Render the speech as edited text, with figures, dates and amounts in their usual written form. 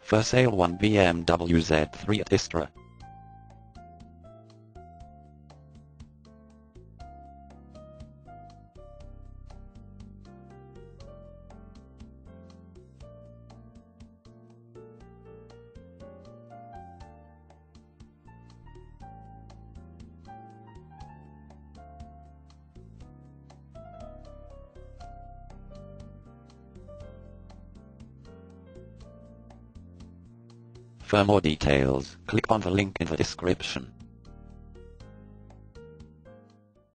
For sale one BMW Z3 at Istra. For more details, click on the link in the description.